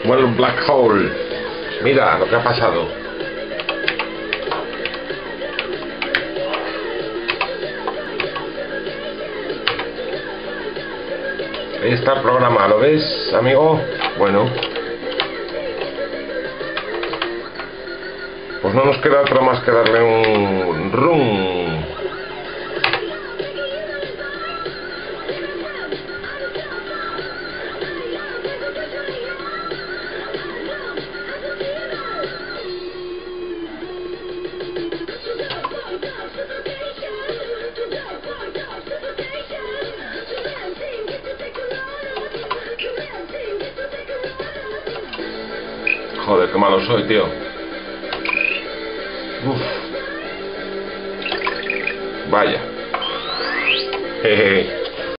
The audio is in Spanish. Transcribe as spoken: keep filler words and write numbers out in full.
Bueno, un black hole. Mira lo que ha pasado. Ahí está el programa, ¿lo ves, amigo? Bueno, pues no nos queda otra más que darle un run. Joder, qué malo soy, tío. Uf. Vaya. Jejeje.